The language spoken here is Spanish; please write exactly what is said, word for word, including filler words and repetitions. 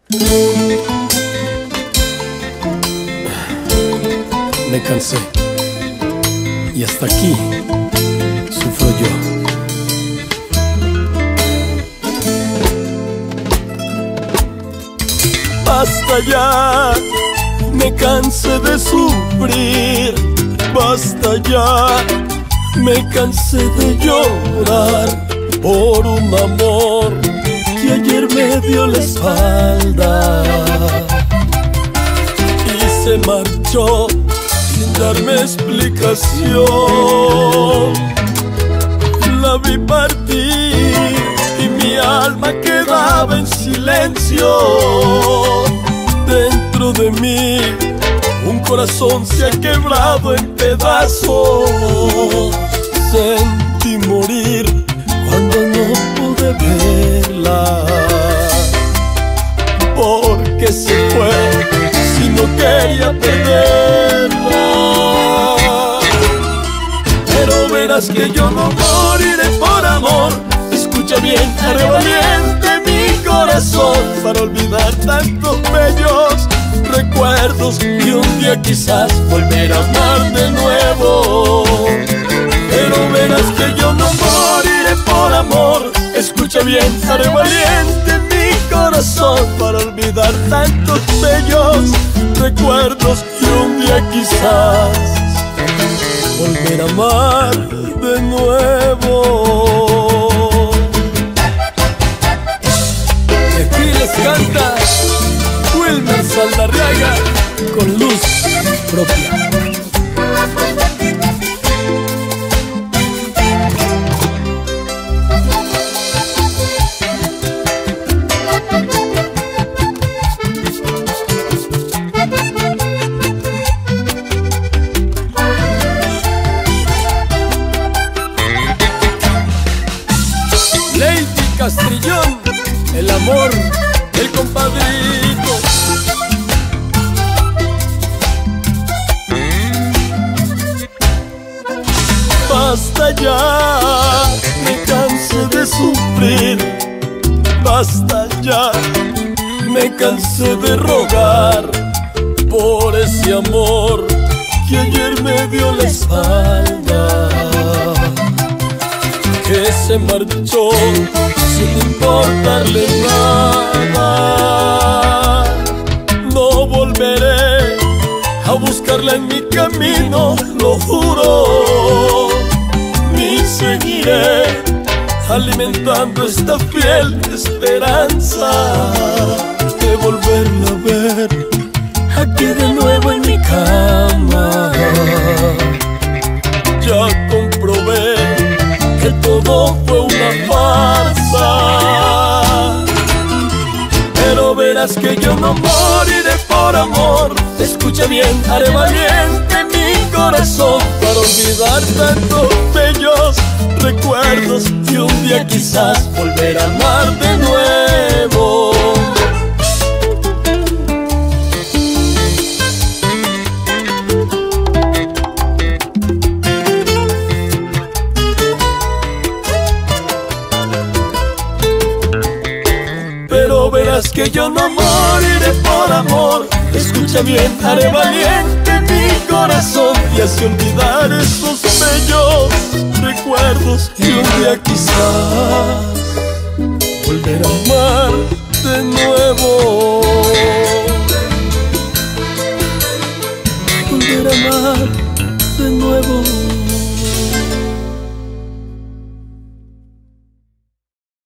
Me cansé y hasta aquí sufro yo. Basta ya, me cansé de sufrir. Basta ya, me cansé de llorar por un amor que ayer me dio la espalda y se marchó sin darme explicación. La vi partir y mi alma quedaba en silencio. Dentro de mí un corazón se ha quebrado en pedazos. Sentí morir cuando no pude verla, porque se fue si no quería perderla. Pero verás que yo no moriré por amor. Escucha bien, haré valiente mi corazón para olvidar tantos bellos recuerdos y un día quizás volver a amar de nuevo. Pero verás que yo no moriré por amor. Escucha bien, haré valiente mi corazón para olvidar tantos bellos recuerdos y un día quizás volver a amar de nuevo. Y aquí les canta Wilmer Saldarriaga con luz propia. Lady Castrillón, el amor, el compadrito. Basta ya, me cansé de sufrir. Basta ya, me cansé de rogar por ese amor que ayer me dio la espalda, que se marchó sin importarle nada. No volveré a buscarla en mi camino, lo juro, ni seguiré alimentando esta fiel esperanza de volverla a ver aquí de nuevo en mi cama. Ya comprobé que todo fue una farsa, pero verás que yo no moriré por amor. Escucha bien, haré valiente mi corazón para olvidar tantos bellos recuerdos y un día quizás volver a amar de nuevo. Pero verás que yo no moriré por amor. Escucha bien, haré valiente mi corazón y así olvidar esos bellos recuerdos y un día quizás volver a amar de nuevo. Volver a amar de nuevo.